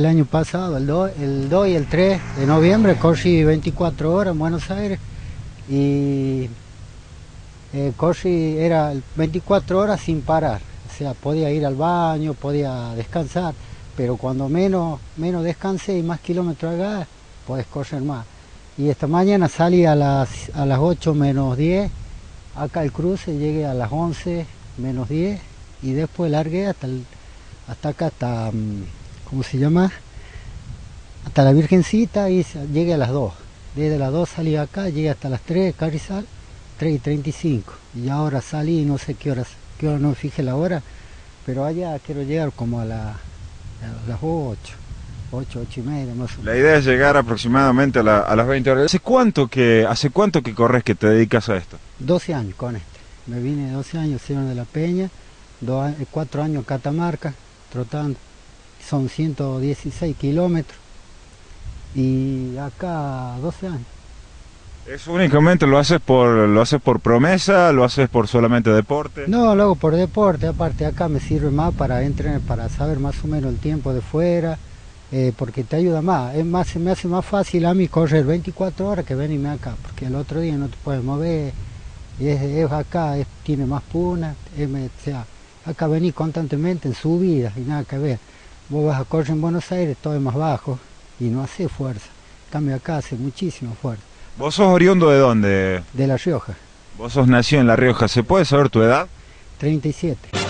El año pasado, el 2 y el 3 de noviembre, corrí 24 horas en Buenos Aires y corrí, era 24 horas sin parar. O sea, podía ir al baño, podía descansar, pero cuando menos descansé y más kilómetros hagas, podés correr más. Y esta mañana salí a las 8 menos 10, acá el cruce, llegué a las 11 menos 10 y después largué hasta acá, ¿cómo se llama? Hasta la Virgencita y llegué a las 2. Desde las 2 salí acá, llegué hasta las 3, Carrizal, 3:35. Y ahora salí, no sé qué hora no me fijé la hora, pero allá quiero llegar como a las 8, 8:30 más o menos. La idea es llegar aproximadamente a las 20 horas. ¿Hace cuánto que corres, que te dedicas a esto? 12 años con este. Me vine 12 años, Cerro de la Peña, 4 años Catamarca, trotando. Son 116 kilómetros. Y acá 12 años. ¿Eso únicamente lo haces por promesa, lo haces por solamente deporte? No, lo hago por deporte, aparte acá me sirve más para entrenar, para saber más o menos el tiempo de fuera, porque te ayuda más. Es más, se me hace más fácil a mí correr 24 horas que venirme acá, porque el otro día no te puedes mover, es acá, tiene más puna, o sea, acá venís constantemente en subidas y nada que ver. Vos vas a correr en Buenos Aires, todo es más bajo y no hace fuerza. En cambio acá hace muchísima fuerza. ¿Vos sos oriundo de dónde? De La Rioja. Vos sos nacido en La Rioja. ¿Se puede saber tu edad? 37.